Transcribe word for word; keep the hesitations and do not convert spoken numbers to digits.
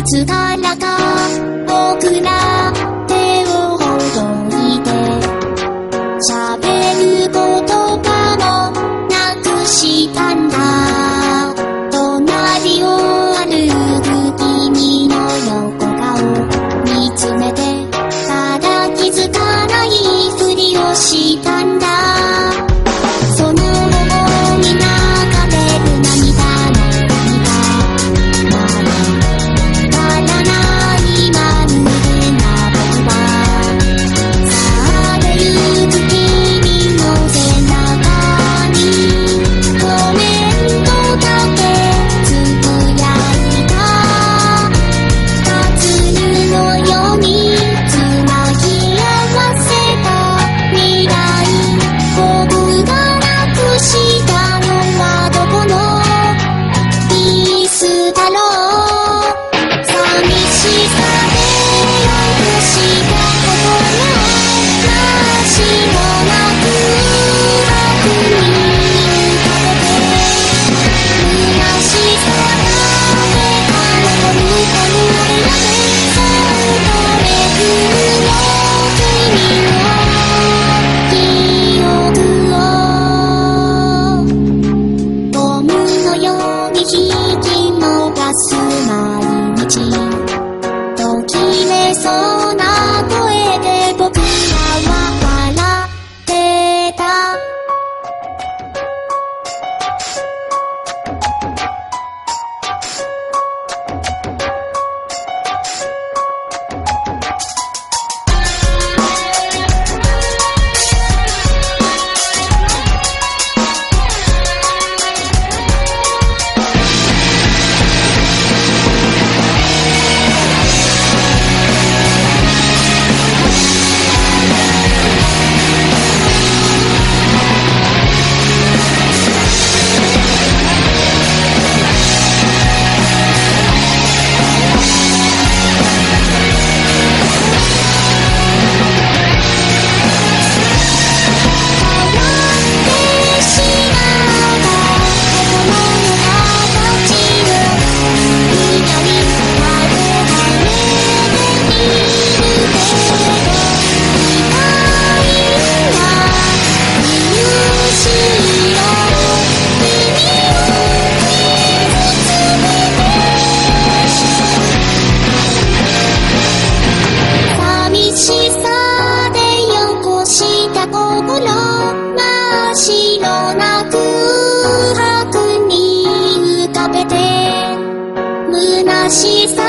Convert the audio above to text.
つからか僕ら手をほどいて喋る言葉もなくしたんだ。隣を歩く君の横顔見つめてただ気づかないふりをしたんだ。その頬に流れる涙の涙まだわからないまるでな僕は去ってゆく君の背中にコメントだけつぶやいた。パズルのようにつなぎ合わせた未来、僕がなくしたのはどこのピースだろう。寂しさでよくしたことが真っ白な空白に浮かべて虚しさが目から残るこの部屋でそっとめくるよ君の記憶をゴムのように引き逃す毎日、ときめそうな声で僕らは笑ってた。白な空白に浮かべて虚しさ